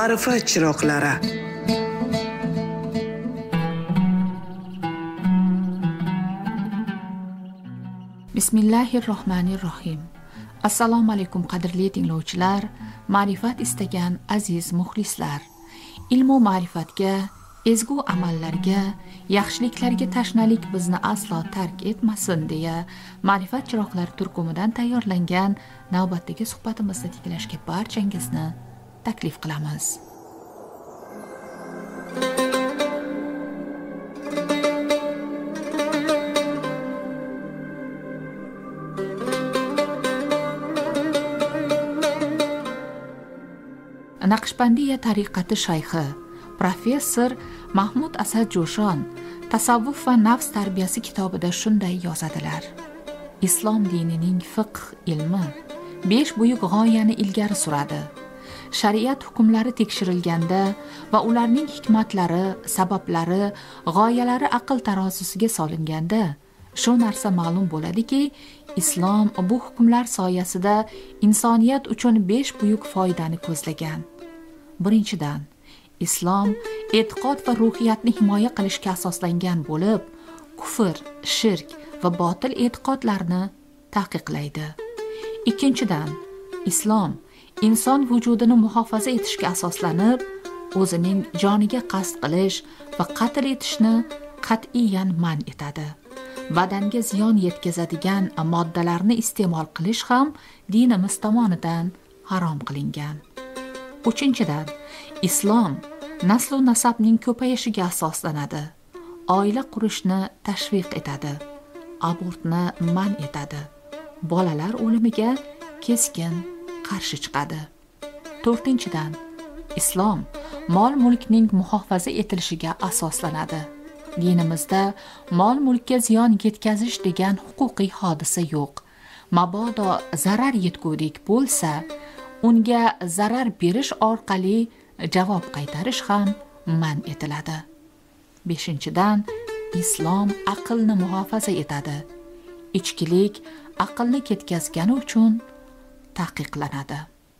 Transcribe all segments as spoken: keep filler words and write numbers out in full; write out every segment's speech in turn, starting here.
ma'rifat chiroqlari. Bismillahirrohmanirrohim. Assalomu alaykum qadrli tinglovchilar, ma'rifat istagan aziz muxlislar. Ilm va ma'rifatga, ezgu amallarga, yaxshiliklarga tashnalik bizni aslo tark etmasin deya ma'rifat chiroqlari turkumidan tayyorlangan navbatdagi suhbatimizni tiklashga barchangizni taklif qilamiz. Naqshbandiya tariqati shayxi professor Mahmud Asad Jo'shon tasavvuf va nafs tarbiyasi kitobida shunday yozadilar. Islom dinining fiqh ilmi besh buyuk g'oyani ilgari suradi. Shariat hukmlari tekshirilganda va ularning hikmatlari, sabablari, g'oyalari aql tarozisiga solinganda shu narsa ma'lum bo'ladiki, islom bu hukmlar soyasida insoniyat uchun besh buyuk foydani ko'zlagan. Birinchidan, islom e'tiqod va ruhiyatni himoya qilishga asoslangan bo'lib, kufr, shirk va botil e'tiqodlarni taqiqlaydi. Ikkinchidan, islom inson vujudini muhofaza etishga asoslanib, o'zining joniga qasd qilish va qatl etishni qat'iyan man etadi. Badanga ziyon yetkazadigan moddalarni iste'mol qilish ham dinimiz tomonidan harom qilingan. Uchinchidan, islom nasl va nasabning ko'payishiga asoslanadi. Oila qurishni tashviq etadi. Abortni man etadi. Bolalar o'limiga keskin qarshi chiqadi. To'rtinchidan, islom mol-mulkning muhofaza etilishiga asoslanadi. Dinimizda mol-mulkka ziyon yetkazish degan huquqiy hodisa yo'q. Mabodo zarar yetgulik bo'lsa, unga zarar berish orqali javob qaytarish ham man etiladi. Beshinchidan, islom aqlni muhofaza etadi. Ichkilik aqlni ketkazgani uchun taqiqlanadi.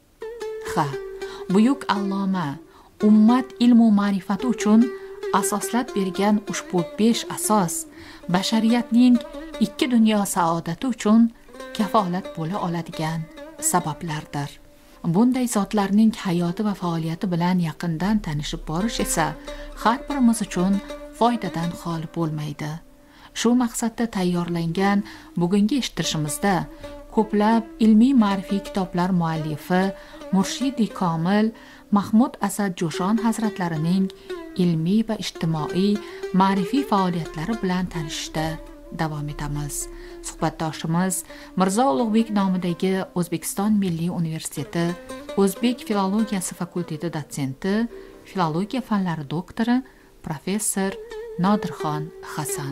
Ha, buyuk alloma ummat ilm va ma'rifati uchun asoslab bergan ushbu besh asos bashariyatning ikki dunyo saodati uchun kafolat bo'la oladigan sabablardir. Bunday zotlarning hayoti va faoliyati bilan yaqindan tanishib borish esa har birimiz uchun foydadan xoli bo'lmaydi. Shu maqsadda tayyorlangan bugungi eshittirishimizda ko'plab ilmiy ma'rifiy kitoblar muallifi Murshidi Komil Mahmud Asad Jo'shon hazratlarining ilmiy va ijtimoiy ma'rifiy faoliyatlari bilan tanishishda davom etamiz. Suhbatdoshimiz Mirzo Ulug'bek nomidagi O'zbekiston Milliy universiteti O'zbek filologiyasi fakulteti dotsenti, filologiya fanlari doktori professor Nodirxon Hasan.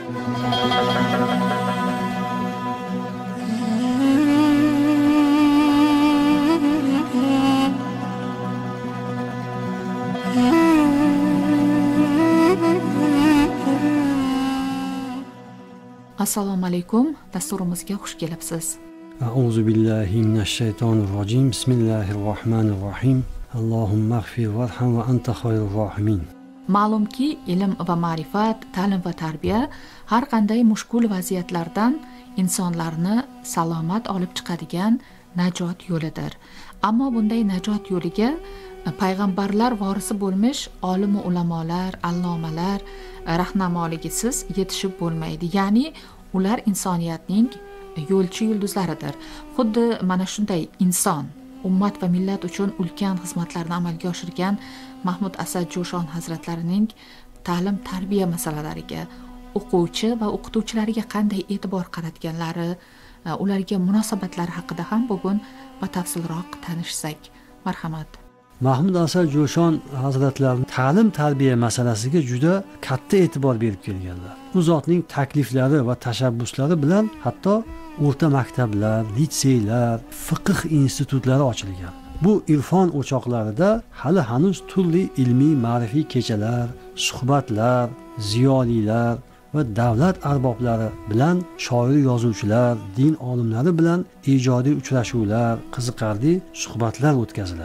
Assalomu alaykum, dasturimizga xush kelibsiz. A'udhu billahi minash shaytonir rojim. Bismillahirrohmanirrohim. Allohumma ighfir warham va anta khayrur rohimin. Ma'lumki, ilm va ma'rifat, ta'lim va tarbiya har qanday mushkul vaziyatlardan insonlarni salomat olib chiqadigan najot yo'lidir. Ammo bunday najot yo'liga payg'ambarlar vorisi bo'lmish olim va ulamolar, allomalar rahnamoligisiz yetishib bo'lmaydi. Ya'ni ular insoniyatning yo'lchi yulduzlaridir. Xuddi mana shunday inson, ummat va millat uchun ulkan xizmatlarni amalga oshirgan Mahmud Asad Jo'shon hazratlarining ta'lim tarbiya masalalariga, o'quvchi va o'qituvchilariga qanday e'tibor qaratganlari, ularga munosabatlari haqida ham bugun batafsilroq tanishsak. Marhamat. Mahmud Asad Jo'shon hazratlari ta'lim tarbiya masalasiga juda katta e'tibor berib kelganlar. Bu zotning takliflari va tashabbuslari bilan hatto o'rta maktablar, litseylar, fiqh institutlari ochilgan. Bu irfon o'choqlarida hali hanuz turli ilmiy ma'rifiy kechalar, suhbatlar, ziyolilar va davlat arboblari bilan shoir yozuvchilar, din olimlari bilan ijodiy uchrashuvlar, qiziqarli suhbatlar o'tkaziladi.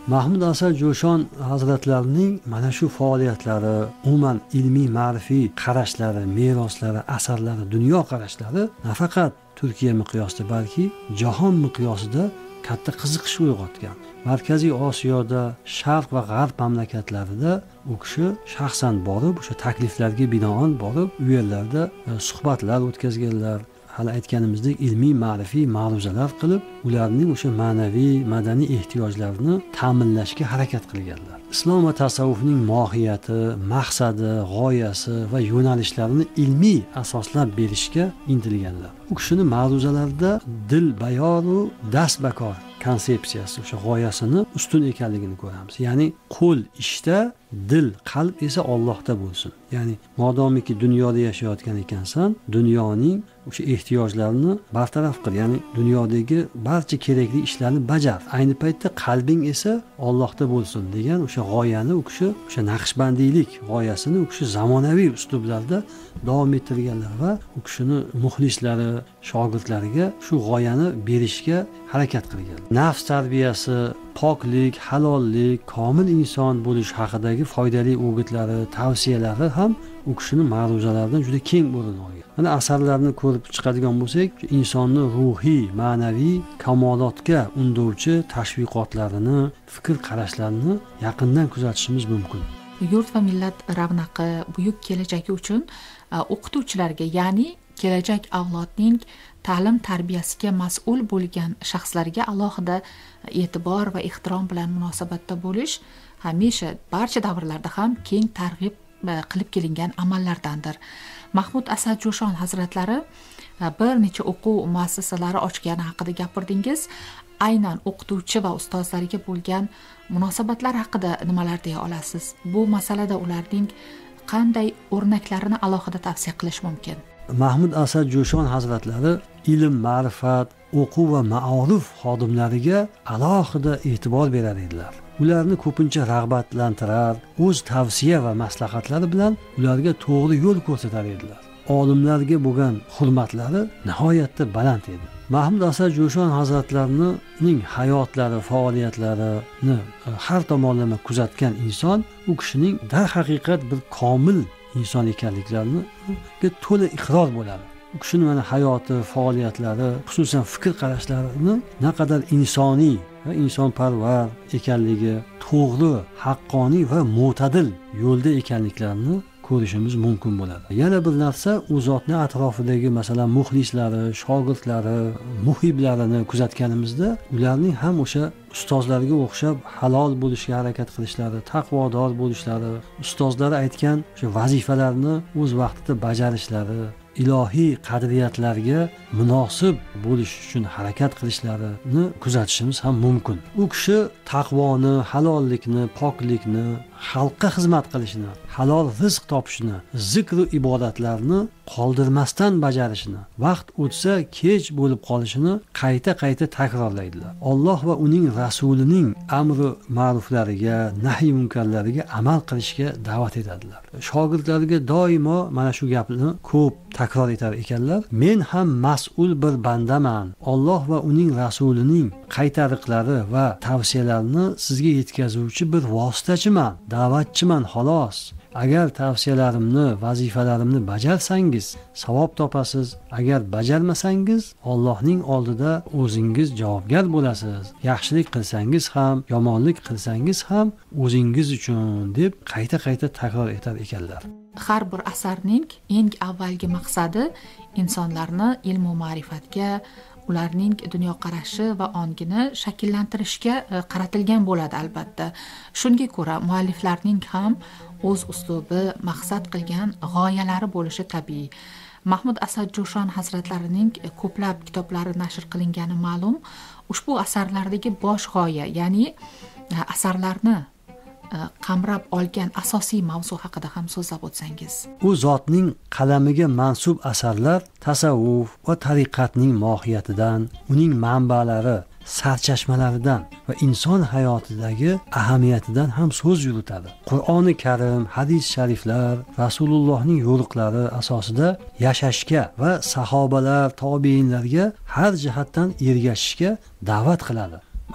Mahmud Asar Jo'shon hazratlarining mana shu faoliyatlari, umuman ilmiy ma'rifiy qarashlari, meroslari, asarlari, dunyo qarashlari nafaqat Turkiya miqyosida, balki jahon miqyosida katta qiziqish uyg'otgan. Markaziy Osiyoda, Sharq va G'arb mamlakatlarida u kishi shaxsan borib, o'sha takliflarga binoan borib, u yerlarda suhbatlar o'tkazganlar. Hali aytganimizdek ilmiy ma'rifiy ma'ruzalar qilib, ularning o'sha ma'naviy, madaniy ehtiyojlarini ta'minlashga harakat qilganlar. Islom va tasavvufning mohiyati, maqsadi, g'oyasi va yo'nalishlarini ilmiy asoslab berishga intilganlar. U kishining ma'ruzalarida dil bayoru dast bakor konsepsiyasi, o'sha g'oyasini ustun ekanligini ko'ramiz. Ya'ni qo'l ishda, dil, qalb esa Allohda bo'lsin. Ya'ni modomiki dunyoda yashayotgan ekansan, dunyoning o'sha ehtiyojlarini bartaraf qil. Ya'ni dunyodagi barcha kerakli ishlarni bajar. Ayni paytda qalbing esa Allohda bo'lsin degan o'sha g'oyani u kishi, o'sha naqshbandiylik g'oyasini u kishi zamonaviy uslublarda davom ettirganlar va u kishini muxlislari, shogirdlariga shu g'oyani berishga harakat qilgan. Nafs tarbiyasi, poklik, halollik, komil inson bo'lish haqidagi foydali o'gitlari, tavsiyalari ham u kishining ma'ruzalaridan juda keng o'rin olgan. Mana asarlarni ko'rib chiqadigan bo'lsak, insonni ruhiy, ma'naviy kamolotga undovchi tashviqotlarini, fikr qarashlarini yaqindan kuzatishimiz mumkin. Yurt va millat ravnaqi, buyuk kelajagi uchun o'qituvchilarga, ya'ni kelajak avlodning ta'lim tarbiyasiga mas'ul bo'lgan shaxslarga alohida e'tibor va ehtirom bilan munosabatda bo'lish hamisha barcha davrlarda ham keng targ'ib qilib kelingan amallardandir. Mahmud Asar Jo'shon hazratlari bir necha o'quv muassasalari ochgani haqida gapirdingiz. Aynan o'qituvchi va ustozlarga bo'lgan munosabatlar haqida nimalar deya olasiz? Bu masalada ularning qanday o'rnaklarini alohida tavsiya qilish mumkin? Mahmud Asar Jo'shon hazratlari ilm, ma'rifat, o'quv va ma'rif xodimlariga alohida e'tibor berar edilar. Ularni ko'pincha rag'batlantirar, o'z tavsiya va maslahatlari bilan ularga to'g'ri yo'l ko'rsatar edilar. Olimlarga bo'lgan hurmatlari nihoyatda baland edi. Mahmud Asar Jo'shon hazratlarining hayotlari, faoliyatlarini har tomonlama kuzatgan inson u kishining darhaqiqat bir komil inson ekanliklarini to'la iqror bo'ladi. U kishining mana hayoti, faoliyatlari, xususan fikr qarashlarini naqadar insoniy va insonparvar ekanligi, to'g'ri, haqqoniy va mo'tadil yo'lda ekanliklarini ko'rishimiz mumkin bo'ladi. Yana bir narsa, u zotning atrofidagi masalan muxlislari, shogirdlari, muhiblarini kuzatganimizda, ularning ham o'sha ustozlarga o'xshab halol bo'lishga harakat qilishlari, taqvodor bo'lishlari, ustozlari aytgan o'sha vazifalarni o'z vaqtida bajarishlari, ilohiy qadriyatlarga munosib bo'lish uchun harakat qilishlarini kuzatishimiz ham mumkin. U kishi taqvoni, halollikni, poklikni, xalqqa xizmat qilishni, halol rizq topishni, zikr va ibodatlarni qoldirmasdan bajarishni, vaqt o'tsa kech bo'lib qolishini qayta-qayta takrorlaydilar. Alloh va uning rasulining amri ma'ruflariga, nahy munkarlariga amal qilishga da'vat etadilar. Shogirdlariga doimo mana shu gapni ko'p takror etar ekanlar. Men ham mas'ul bir bandaman. Alloh va uning rasulining qaytariqlari va tavsiyalarini sizga yetkazuvchi bir vositachiman, da'vatchiman xolos. Agar tavsiyalarimni, vazifalarimni bajarsangiz, savob topasiz. Agar bajarmasangiz, Allohning oldida o'zingiz javobgar bo'lasiz. Yaxshilik qilsangiz ham, yomonlik qilsangiz ham o'zingiz uchun deb qayta-qayta takror etar ekanlar. Har bir asarning eng avvalgi maqsadi insonlarni ilm va ma'rifatga, ularning dunyoqarashi va ongini shakllantirishga qaratilgan bo'ladi albatta. Shunga ko'ra mualliflarning ham o'z uslubi, maqsad qilgan g'oyalari bo'lishi tabiiy. Mahmud Asar Jo'shon hazratlarining ko'plab kitoblari nashr qilingani ma'lum. Ushbu asarlardagi bosh g'oya, ya'ni asarlarni qamrab olgan asosiy mavzu haqida ham so'zlab o'tsangiz. U zotning qalamiga mansub asarlar tasavvuf va tariqatning mohiyatidan, uning manbalari, sarchashmalaridan va inson hayotidagi ahamiyatidan ham so'z yuritadi. Qur'oni Karim, hadis shariflar, Rasulullohning yo'riqlari asosida yashashga va sahobalar, tobiinlarga har jihatdan ergashishga da'vat qiladi.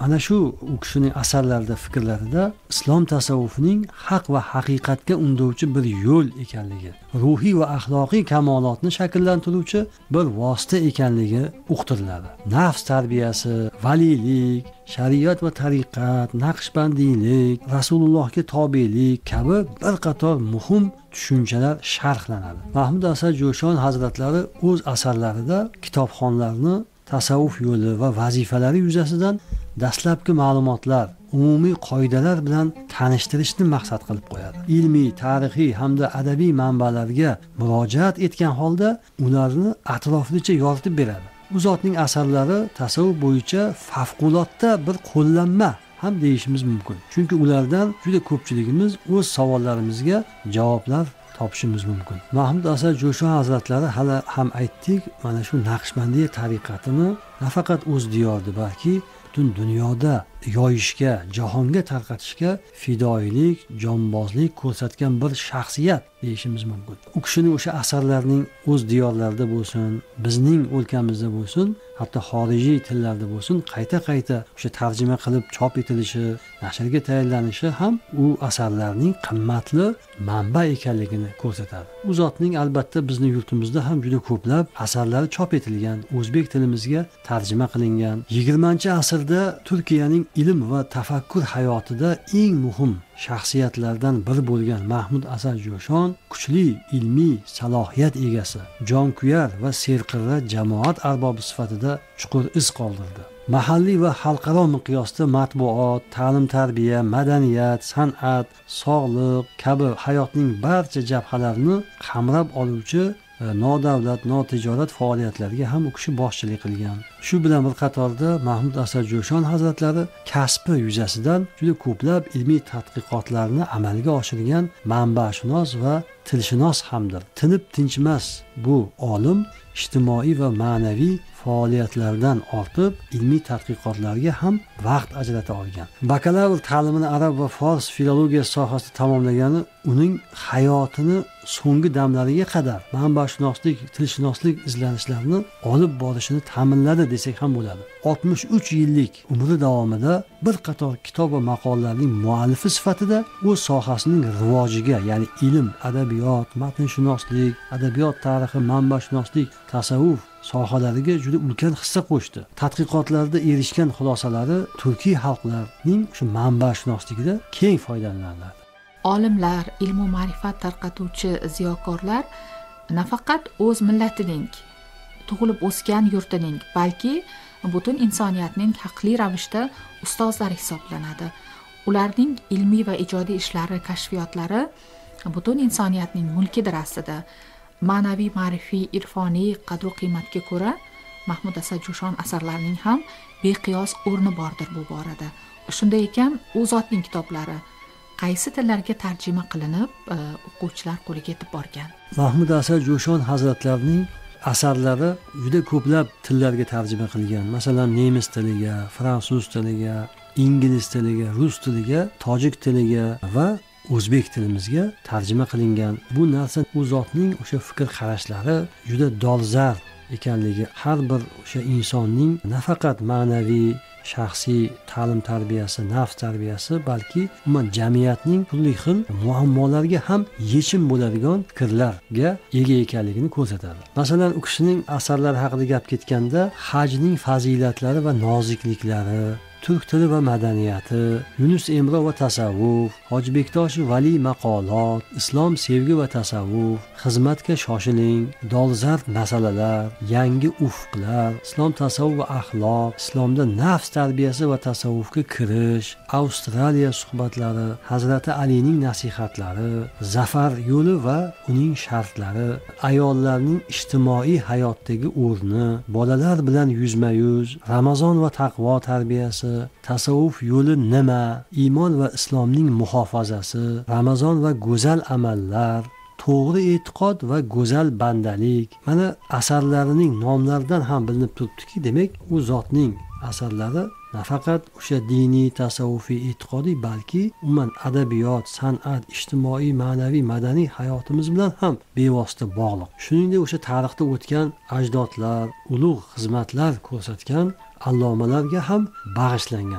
Ana shu u kishining asarlarida, fikrlarida islom tasavvufining haq va haqiqatga undovchi bir yo'l ekanligi, ruhiy va axloqiy kamolotni shakllantiruvchi bir vosita ekanligi uqtiriladi. Nafs tarbiyasi, valiylik, shariat va tariqat, naqshbandiylik, Rasulullohga tobelik kabi bir qator muhim tushunchalar sharhlanadi. Mahmud Asar Jo'shon hazratlari o'z asarlarida kitobxonlarni tasavvuf yo'li va vazifalari yuzasidan dastlabki ma'lumotlar, umumiy qoidalar bilan tanishtirishni maqsad qilib qo'yadi. Ilmiy, tarixiy hamda adabiy manbalarga murojaat etgan holda ularni atroflicha yoritib beradi. Bu zotning asarlari tasavvuf bo'yicha favqulodda bir qo'llanma ham deyishimiz mumkin. Chunki ulardan juda ko'pchiligimiz o'z savollarimizga javoblar topishimiz mumkin. Mahmud Asar Jo'shon hazratlari hali ham aytdik, mana shu Naqshbandiya tariqatini nafaqat o'z diyorida, balki butun dunyoda yoyishga, jahonga tarqatishga fidoyilik, jonbozlik ko'rsatgan bir shaxsiyat deyishimiz mumkin. U kishining o'sha asarlarining o'z diyorlarida bo'lsin, bizning o'lkamizda bo'lsin, hatto xorijiy tillarda bo'lsin, qayta-qayta o'sha tarjima qilib chop etilishi, nashrga tayyorlanishi ham u asarlarning qimmatli manba ekanligini ko'rsatadi. U zotning albatta bizning yurtimizda ham juda ko'plab asarlari chop etilgan, o'zbek tilimizga tarjima qilingan. yigirmanchi asrda Turkiyaning ilm va tafakkur hayotida eng muhim shaxsiyatlardan biri bo'lgan Mahmud Asar Jo'shon kuchli ilmiy salohiyat egasi, jonkuyar va serqirra jamoat arbobi sifatida chuqur iz qoldirdi. Mahalliy va xalqaro miqyosda matbuot, ta'lim-tarbiya, madaniyat, san'at, sog'liq kabi hayotning barcha jabhalarini qamrab oluvchi nodavlat, notijorat faoliyatlariga ham u kishi boshchilik qilgan. Shu bilan bir qatorda Mahmud Asar Jo'shon hazratlari kasbi yuzasidan juda ko'plab ilmiy tadqiqotlarni amalga oshirgan manbashunos va tilshunos hamdir. Tinib tinchmas bu olim ijtimoiy va ma'naviy faoliyatlardan ortib ilmiy tadqiqotlarga ham vaqt ajrata olgan. Bakalavr ta'limini arab va fors filologiyasi sohasida tamomlagani uning hayotini so'nggi damlariga qadar manbashunoslik, tilshunoslik izlanishlarini olib borishini ta'minladi desak ham bo'ladi. oltmish uch yillik umri davomida bir qator kitob va maqolalarning muallifi sifatida o'z sohasining rivojiga, ya'ni ilm, adabiyot, matnshunoslik, adabiyot tarixi, manbashunoslik, tasavvuf sohalariga juda ulkan hissa qo'shdi. Tadqiqotlarda erishgan xulosalari turkiy xalqlarning shu manbashunosligida keng foydalaniladi. Olimlar, ilm va ma'rifat tarqatuvchi ziyokorlar nafaqat o'z millatining, tug'ilib o'sgan yurtining, balki butun insoniyatning haqli ravishda ustozlari hisoblanadi. Ularning ilmiy va ijodiy ishlari, kashfiyotlari butun insoniyatning mulkidir aslida. Ma'naviy, ma'rifiy, irfoniy qadr va qiymatga ko'ra Mahmud Asar Jo'shon asarlarining ham beqiyos o'rni bordir bu borada. Shunday ekan, u zotning kitoblari qaysi tillarga tarjima qilinib, o'quvchilar qo'liga yetib borgan? Mahmud Asar Jo'shon hazratlarining asarlari juda ko'plab tillarga tarjima qilgan. Masalan, nemis tiliga, fransuz tiliga, ingliz tiliga, rus tiliga, tojik tiliga va o'zbek tilimizga tarjima qilingan. Bu narsa u zotning o'sha fikr qarashlari juda dolzarb ekanligi, har bir o'sha insonning nafaqat ma'naviy, shaxsiy ta'lim tarbiyasi, nafs tarbiyasi, balki umuman jamiyatning turli xil muammolarga ham yechim bo'ladigan fikrlarga ega ekanligini ko'rsatadi. Masalan, u kishining asarlari haqida gap ketganda, hajning fazilatlari va nozikliklari, turk tili va madaniyati, Yunus Emro va tasavvuf, Hoji Bektosh Valiy maqolot, islom sevgi va tasavvuf, xizmatga shoshiling, dolzarb masalalar, yangi ufqlar, islom tasavvuf va axloq, islomda nafs tarbiyasi va tasavvufga kirish, Avstraliya suhbatlari, Hazrati Alining nasihatlari, zafar yo'li va uning shartlari, ayollarning ijtimoiy hayotdagi o'rni, bolalar bilan yuzma-yuz, Ramazon va taqvo tarbiyasi, tasavvuf yo'li nima, iymon va islomning muhofazasi, Ramazon va go'zal amallar, to'g'ri e'tiqod va go'zal bandalik. Mana asarlarining nomlaridan ham bilinib turibdiki, demak, u zotning asarlari nafaqat o'sha diniy, tasavvufiy, e'tiqodiy, balki umuman adabiyot, san'at, ijtimoiy, ma'naviy, madaniy hayotimiz bilan ham bevosita bog'liq. Shuningdek, o'sha tarixda o'tgan ajdodlar, ulug' xizmatlar ko'rsatgan allomalarga ham bag'ishlangan.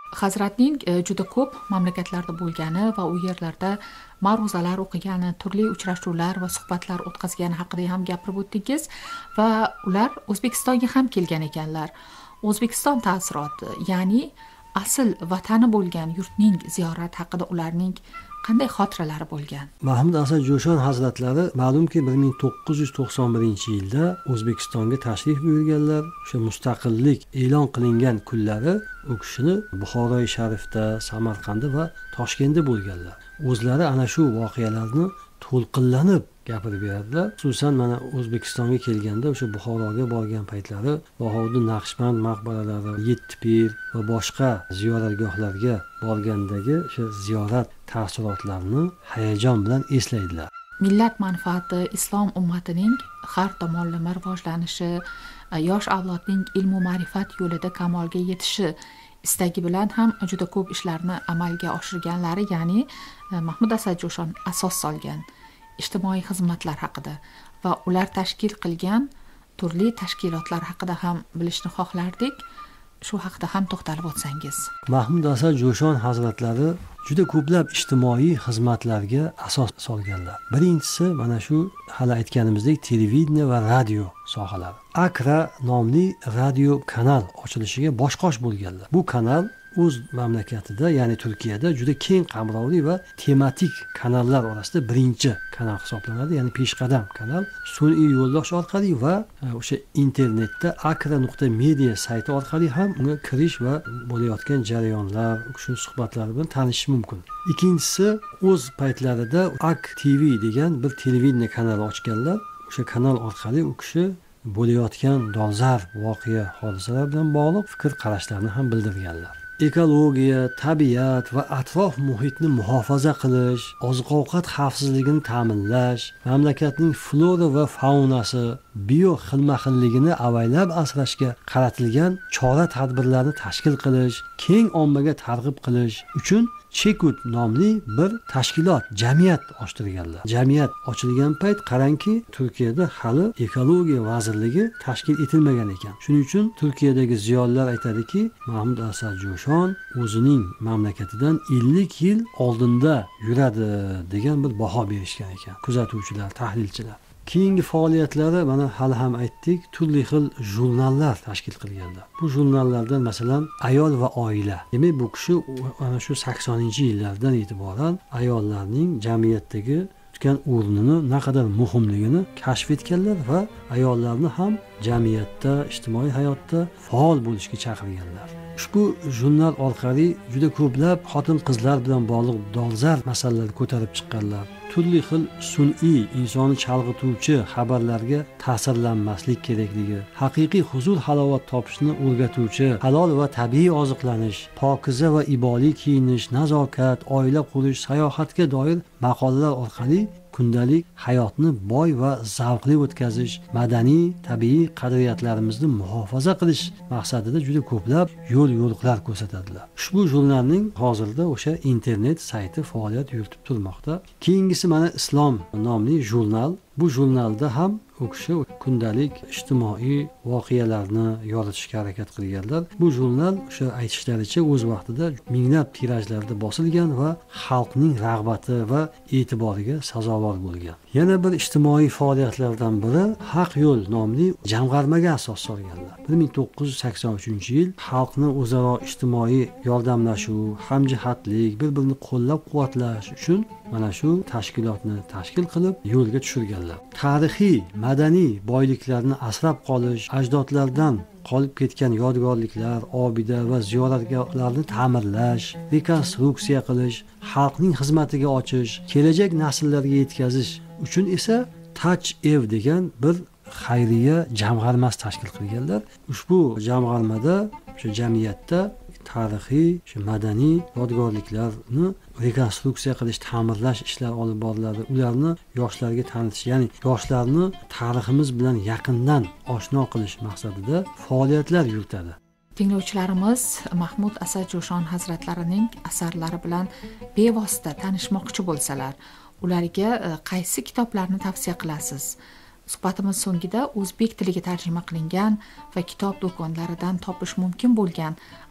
Hazratning juda ko'p mamlakatlarda bo'lgani va u yerlarda ma'ruzalar o'qigani, turli uchrashuvlar va suhbatlar o'tkazgani haqida ham gapirib o'tdingiz va ular O'zbekistonga ham kelgan ekanlar. O'zbekiston ta'siroti, ya'ni asl vatani bo'lgan yurtning ziyorati haqida ularning qanday xotiralari bo'lgan? Mahmud Asad Jo'shon hazratlari ma'lumki bir ming to'qqiz yuz to'qson birinchi yilda O'zbekistonga tashrif buyurganlar. O'sha mustaqillik e'lon qilingan kunlari u kishini Buxoroy Sharifda, Samarqandda va Toshkentda bo'lganlar. O'zlari ana shu voqealarni to'lqinlanib gapirib beradilar. Xususan mana O'zbekistonga kelganda o'sha Buxoroga borgan paytlari Bahodir Naqshband maqbaralari, Yettipir va boshqa ziyoratgohlarga borgandagi o'sha ziyorat taassurotlarini hayajon bilan eslaydilar. Millat manfaati, islom ummatining har tomonlama rivojlanishi, yosh avlodning ilmu ma'rifat yo'lida kamolga yetishi istagi bilan ham juda ko'p ishlarni amalga oshirganlari, ya'ni Mahmud Asad Jo'shon asos solgan ijtimoiy xizmatlar haqida va ular tashkil qilgan turli tashkilotlar haqida ham bilishni xohlardik. Shu haqida ham to'xtalib o'tsangiz. Mahmud Asad Jo'shon hazratlari juda ko'plab ijtimoiy xizmatlarga asos solganlar. Birinchisi mana shu hali aytganimizdek televideniya va radio sohalari. Akra nomli radio kanal ochilishiga bosh-qosh bo'lganlar. Bu kanal o'z mamlakatida, ya'ni Turkiyada juda keng qamrovli va tematik kanallar orasida birinchi kanal hisoblanadi, ya'ni peshqadam kanal. Sun'iy yo'ldosh orqali va o'sha internetda akra nuqta media sayti orqali ham unga kirish va bo'layotgan jarayonlar, shu suhbatlar bilan tanishish mumkin. Ikkinchisi, o'z paytlarida Ak T V degan bir televideniya kanali ochganlar. O'sha kanal orqali u kishi bo'layotgan dolzarb voqea hodisalar bilan bog'liq fikr qarashlarini ham bildirganlar. Ekologiya, tabiat va atrof muhitni muhofaza qilish, oziq-ovqat xavfsizligini ta'minlash, mamlakatning flora va faunasi, bio xilma-xilligini avaylab asrashga qaratilgan chora-tadbirlarni tashkil qilish, keng ommaga targ'ib qilish uchun Chekut nomli bir tashkilot, jamiyat ochtirganlar. Jamiyat ochilgan payt qarangki, Turkiyada hali ekologiya vazirligi tashkil etilmagan ekan. Shuning uchun Turkiyadagi ziyolilar aytadiki, Mahmud Asad Jo'shon o'zining mamlakatidan ellik yil oldinda yuradi degan bir baho berishgan ekan kuzatuvchilar, tahlilchilar. Keyingi faoliyatlari mana hali ham aytdik, turli xil jurnallar tashkil qilganlar. Bu jurnallardan masalan Ayol va oila. Demak, bu kishi ana shu saksoninchi yillardan e'tiboran ayollarning jamiyatdagi tutgan o'rnini, naqadar muhimligini kashf etganlar va ayollarni ham jamiyatda, ijtimoiy hayotda faol bo'lishga chaqirganlar. Ushbu jurnal orqali juda ko'plab xotin-qizlar bilan bog'liq dolzarb masalalarni ko'tarib chiqqanlar. Turli xil sun'iy, insonni chalg'ituvchi xabarlarga ta'sirlanmaslik kerakligi, haqiqiy huzur halovat topishni o'rgatuvchi halol va tabiiy oziqlanish, pokiza va iboliy kiyinish, nazokat, oila qurish, sayohatga doir maqolalar orqali kundalik hayotni boy va zavqli o'tkazish, madaniy, tabiiy qadriyatlarimizni muhofaza qilish maqsadida juda ko'plab yo'l yo'riqlar ko'rsatadilar. Ushbu jurnalning hozirda o'sha internet sayti faoliyat yuritib turmoqda. Keyingisi mana Islom nomli jurnal. Bu jurnalda ham u kishi kundalik ijtimoiy voqealarni yoritishga harakat qilganlar. Bu jurnal o'sha aytishlaricha o'z vaqtida minglab tirajlarda bosilgan va xalqning rag'bati va e'tiboriga sazovor bo'lgan. Yana bir ijtimoiy faoliyatlardan biri Haq yo'l nomli jamg'armaga asos solganlar. bir ming to'qqiz yuz sakson uchinchi yil xalqni o'zaro ijtimoiy yordamlashuv, hamjihatlik, bir-birini qo'llab-quvvatlash uchun mana shu tashkilotni tashkil qilib yo'lga tushirganlar. Tarixiy, madaniy boyliklarni asrab qolish, ajdodlardan qolib ketgan yodgorliklar, obida va ziyoratgohlarni ta'mirlash, rekonstruksiya qilish, xalqning xizmatiga ochish, kelajak nasllarga yetkazish uchun esa Touch Ev degan bir xayriya jamg'armasi tashkil qilganlar. Ushbu jamg'armada, o'sha jamiyatda tarixiy, shu madaniy yodgorliklarni rekonstruksiya qilish, ta'mirlash ishlari olib boriladi. Ularni yoshlarga tanitish, ya'ni yoshlarni tariximiz bilan yaqindan oshno qilish maqsadida faoliyatlar yuritadi. Tinglovchilarimiz Mahmud Asad Jo'shon hazratlarining asarlari bilan bevosita tanishmoqchi bo'lsalar, ularga qaysi kitoblarni tavsiya qilasiz? Suhbatimiz so'ngida o'zbek tiliga tarjima qilingan va kitob do'konlaridan topish mumkin bo'lgan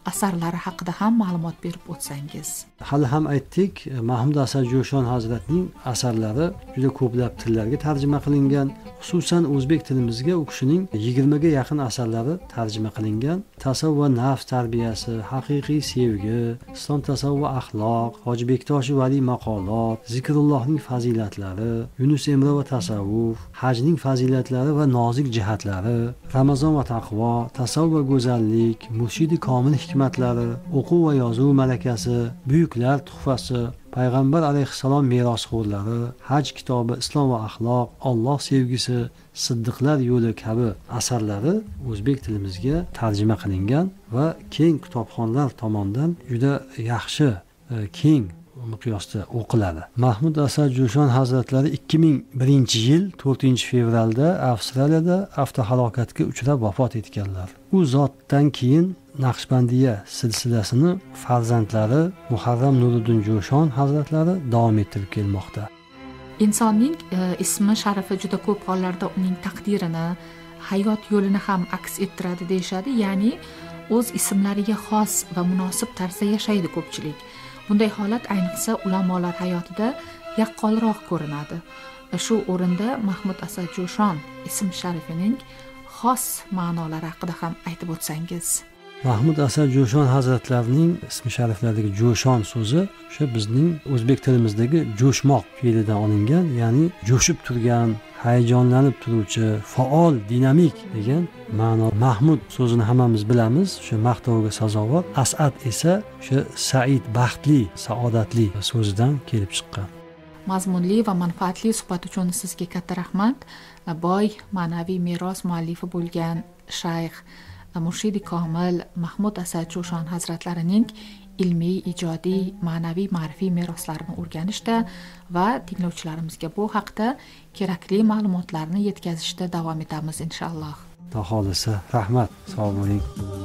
asarlari haqida ham ma'lumot berib o'tsangiz. Hali ham aytdik, Mahmud Asad Jo'shon Hazratning asarlari juda ko'plab tillarga tarjima qilingan. Xususan o'zbek tilimizga u kishining yigirma ga yaqin asarlari tarjima qilingan. Tasavvuf va nafs tarbiyasi, haqiqiy sevgi, islom tasavvuf va axloq, Hoji Bektosh Vali maqolot, zikrullohning fazilatlari, Yunus Emre va tasavvuf, hajning fazilatlari va nozik jihatlari, Ramazon va taqvo, tasavvuf va go'zallik, Murshidi komil hikmatlari, o'quv va yozuv malakasi, buyuklar tuhfasi, payg'ambar alayhissalom merosxo'rlari, haj kitobi, islom va axloq, Alloh sevgisi, siddiqlar yo'li kabi asarlari o'zbek tilimizga tarjima qilingan va keng kitobxonlar tomonidan juda yaxshi, keng miqyosda o'qiladi. Mahmud Asad Jo'shon Hazratlari ikki ming birinchi yil to'rtinchi fevralda Avstraliyada avtohalokatga uchrab vafot etganlar. U zotdan keyin Naqshbandiya silsilasini farzandlari Muharram Nuriddin Jo'shon Hazratlari davom ettirib kelmoqda. Insonning e, ismi sharifi juda ko'p hollarda uning taqdirini, hayot yo'lini ham aks ettiradi deyshadi. Ya'ni o'z ismlariga xos va munosib tarzda yashaydi ko'pchilik. Bunday holat ayniqsa ulamolar hayotida yaqqolroq ko'rinadi. Shu o'rinda Mahmud Asad Jo'shon ism sharifining xos ma'nolari haqida ham aytib o'tsangiz. Mahmud Asad Jo'shon Hazratlarining ismi shariflaridagi Jo'shon so'zi o'sha bizning o'zbek tilimizdagi jo'shmoq fe'lidan olingan, ya'ni jo'shib turgan, hayajonlanib turuvchi, faol, dinamik degan ma'no. Mahmud so'zini hammamiz bilamiz, o'sha maqtovga sazovor. Asad esa o'sha said, baxtli, saodatli so'zidan kelib chiqqan. Mazmunli va manfaatli suhbat uchun sizga katta rahmat. Boy ma'naviy meros muallifi bo'lgan shayx Murshidi komil Mahmud Asad Jo'shon Hazratlarining ilmiy, ijodiy, ma'naviy, ma'rifiy meroslarini o'rganishda va tinglovchilarimizga bu haqda kerakli ma'lumotlarni yetkazishda davom etamiz inshaalloh. Xudo xolisa, rahmat. Sog' bo'ling.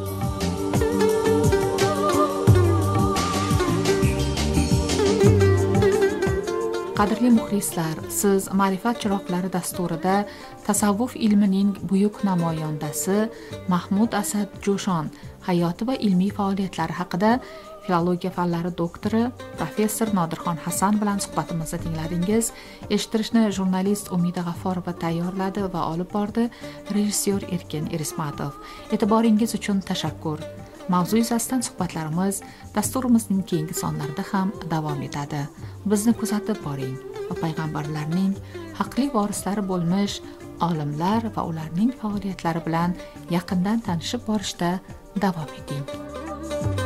Qadrli muxlislar, siz Ma'rifat chiroqlari dasturida tasavvuf ilmining buyuk namoyandasi Mahmud Asad Jo'shon hayoti va ilmiy faoliyatlari haqida filologiya fanlari doktori professor Nodirxon Hasan bilan suhbatimizni tingladingiz. Eshittirishni jurnalist Umida G'afforova tayyorladi va olib bordi rejissyor Erkin Erismatov. E'tiboringiz uchun tashakkur. Mavzu yuzasidan suhbatlarimiz dasturimizning keyingi sonlarida ham davom etadi. Bizni kuzatib boring va payg'ambarlarning haqli vorislari bo'lmish olimlar va ularning faoliyatlari bilan yaqindan tanishib borishda davom eting.